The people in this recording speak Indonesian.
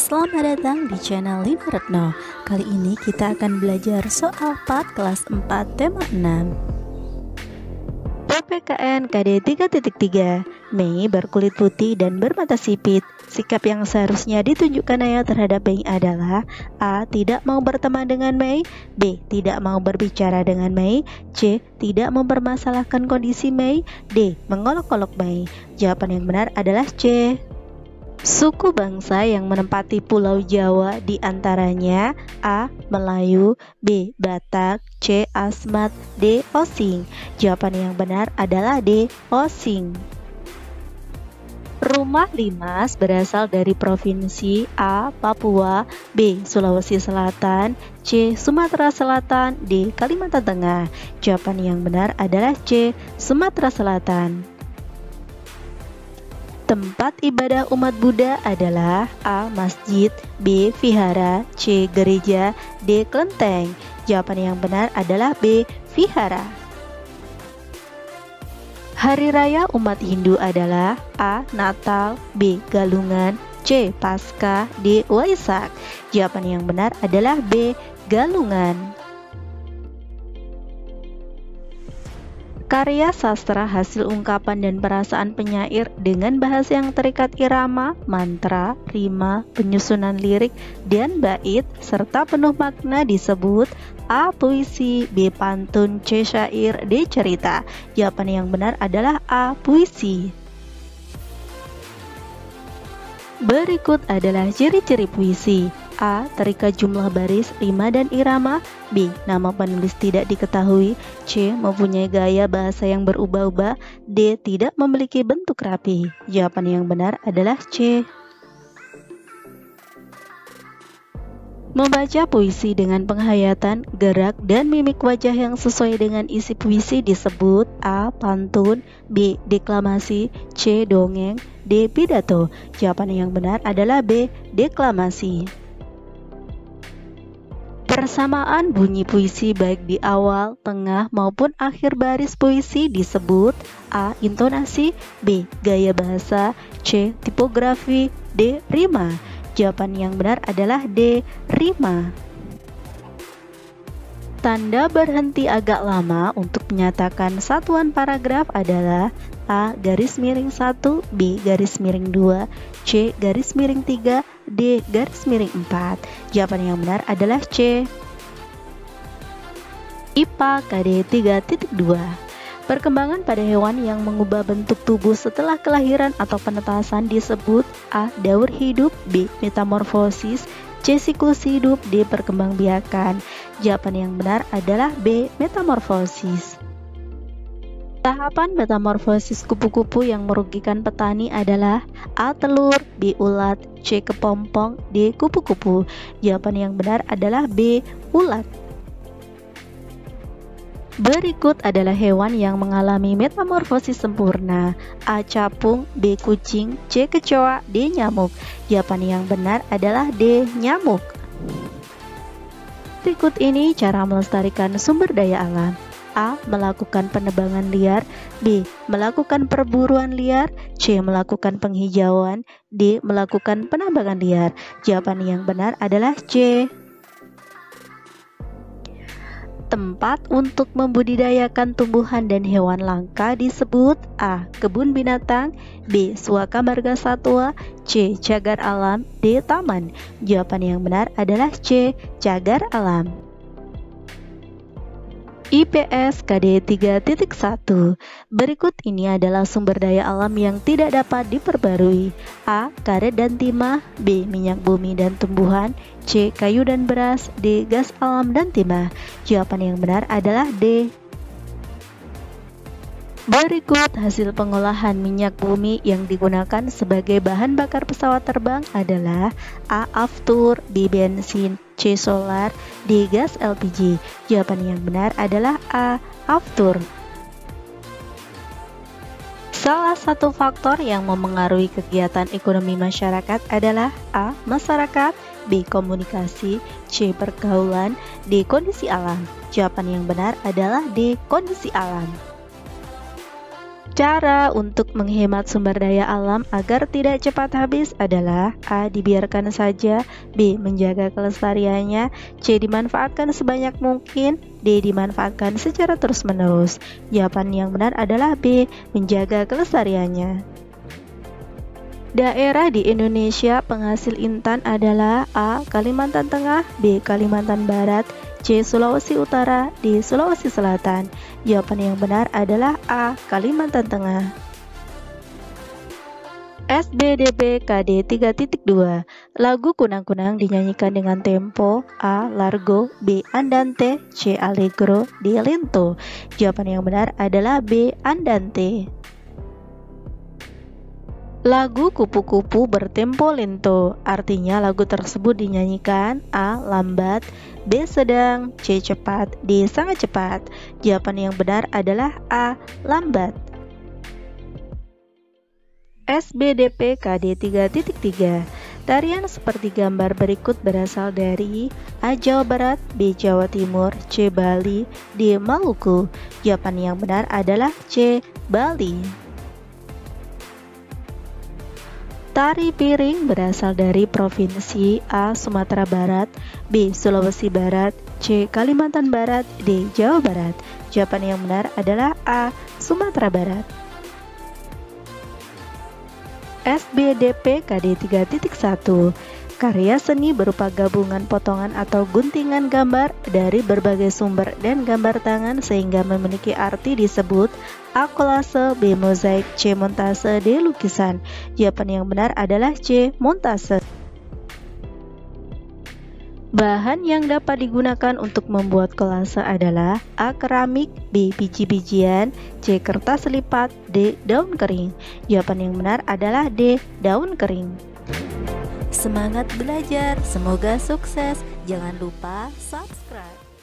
Selamat datang di channel Lina Retno. Kali ini kita akan belajar soal 4 kelas 4 tema 6. PPKN KD 3.3. Mei berkulit putih dan bermata sipit. Sikap yang seharusnya ditunjukkan ayah terhadap Mei adalah A. Tidak mau berteman dengan Mei, B. Tidak mau berbicara dengan Mei, C. Tidak mempermasalahkan kondisi Mei, D. Mengolok-olok Mei. Jawaban yang benar adalah C. Suku bangsa yang menempati Pulau Jawa diantaranya A. Melayu, B. Batak, C. Asmat, D. Osing. Jawaban yang benar adalah D. Osing. Rumah Limas berasal dari provinsi A. Papua, B. Sulawesi Selatan, C. Sumatera Selatan, D. Kalimantan Tengah. Jawaban yang benar adalah C. Sumatera Selatan. Tempat ibadah umat Buddha adalah A. Masjid, B. Vihara, C. Gereja, D. Kelenteng. Jawaban yang benar adalah B. Vihara. Hari raya umat Hindu adalah A. Natal, B. Galungan, C. Paskah, D. Waisak. Jawaban yang benar adalah B. Galungan. Karya sastra hasil ungkapan dan perasaan penyair dengan bahasa yang terikat irama, mantra, rima, penyusunan lirik, dan bait, serta penuh makna disebut A. Puisi, B. Pantun, C. Syair, D. Cerita. Jawaban yang benar adalah A. Puisi. Berikut adalah ciri-ciri puisi. A. Terikat jumlah baris, rima, dan irama. B. Nama penulis tidak diketahui. C. Mempunyai gaya bahasa yang berubah-ubah. D. Tidak memiliki bentuk rapi. Jawaban yang benar adalah C. Membaca puisi dengan penghayatan, gerak, dan mimik wajah yang sesuai dengan isi puisi disebut A. Pantun, B. Deklamasi, C. Dongeng, D. Pidato. Jawaban yang benar adalah B. Deklamasi. Persamaan bunyi puisi baik di awal, tengah, maupun akhir baris puisi disebut A. Intonasi, B. Gaya bahasa, C. Tipografi, D. Rima. Jawaban yang benar adalah D. Rima. Tanda berhenti agak lama untuk menyatakan satuan paragraf adalah A. Garis miring 1, B. Garis miring 2, C. Garis miring 3, D. Garis miring 4. Jawaban yang benar adalah C. IPA KD 3.2. Perkembangan pada hewan yang mengubah bentuk tubuh setelah kelahiran atau penetasan disebut A. Daur hidup, B. Metamorfosis, C. Siklus hidup, D. Perkembangbiakan. Jawaban yang benar adalah B. Metamorfosis. Tahapan metamorfosis kupu-kupu yang merugikan petani adalah A. Telur, B. Ulat, C. Kepompong, D. Kupu-kupu. Jawaban yang benar adalah B. Ulat. Berikut adalah hewan yang mengalami metamorfosis sempurna. A. Capung, B. Kucing, C. Kecoa, D. Nyamuk. Jawaban yang benar adalah D. Nyamuk. Berikut ini cara melestarikan sumber daya alam. A. Melakukan penebangan liar, B. Melakukan perburuan liar, C. Melakukan penghijauan, D. Melakukan penambangan liar. Jawaban yang benar adalah C. Tempat untuk membudidayakan tumbuhan dan hewan langka disebut A. Kebun binatang, B. Suaka marga satwa, C. Cagar alam, D. Taman. Jawaban yang benar adalah C. Cagar alam. IPS KD 3.1. Berikut ini adalah sumber daya alam yang tidak dapat diperbarui. A. Karet dan timah, B. Minyak bumi dan tumbuhan, C. Kayu dan beras, D. Gas alam dan timah. Jawaban yang benar adalah D. Berikut hasil pengolahan minyak bumi yang digunakan sebagai bahan bakar pesawat terbang adalah A. Aftur, B. Bensin, C. Solar, D. Gas LPG. Jawaban yang benar adalah A. Aftur. Salah satu faktor yang memengaruhi kegiatan ekonomi masyarakat adalah A. Masyarakat, B. Komunikasi, C. Pergaulan, D. Kondisi alam. Jawaban yang benar adalah D. Kondisi alam. Cara untuk menghemat sumber daya alam agar tidak cepat habis adalah A. Dibiarkan saja, B. Menjaga kelestariannya, C. Dimanfaatkan sebanyak mungkin, D. Dimanfaatkan secara terus-menerus. Jawaban yang benar adalah B. Menjaga kelestariannya. Daerah di Indonesia penghasil intan adalah A. Kalimantan Tengah, B. Kalimantan Barat, C. Sulawesi Utara, D. Sulawesi Selatan. Jawaban yang benar adalah A. Kalimantan Tengah. SBDP KD 3.2. Lagu Kunang-Kunang dinyanyikan dengan tempo A. Largo, B. Andante, C. Allegro, D. Lento. Jawaban yang benar adalah B. Andante. Lagu Kupu-Kupu bertempo lento, artinya lagu tersebut dinyanyikan A. Lambat, B. Sedang, C. Cepat, D. Sangat cepat. Jawaban yang benar adalah A. Lambat. SBDP KD 3.3. Tarian seperti gambar berikut berasal dari A. Jawa Barat, B. Jawa Timur, C. Bali, D. Maluku. Jawaban yang benar adalah C. Bali. Tari piring berasal dari provinsi A. Sumatera Barat, B. Sulawesi Barat, C. Kalimantan Barat, D. Jawa Barat. Jawaban yang benar adalah A. Sumatera Barat. SBDP KD 3.1. Karya seni berupa gabungan potongan atau guntingan gambar dari berbagai sumber dan gambar tangan sehingga memiliki arti disebut A. Kolase, B. Mozaik, C. Montase, D. Lukisan. Jawaban yang benar adalah C. Montase. Bahan yang dapat digunakan untuk membuat kolase adalah A. Keramik, B. Biji-bijian, C. Kertas lipat, D. Daun kering. Jawaban yang benar adalah D. Daun kering. Semangat belajar, semoga sukses. Jangan lupa subscribe.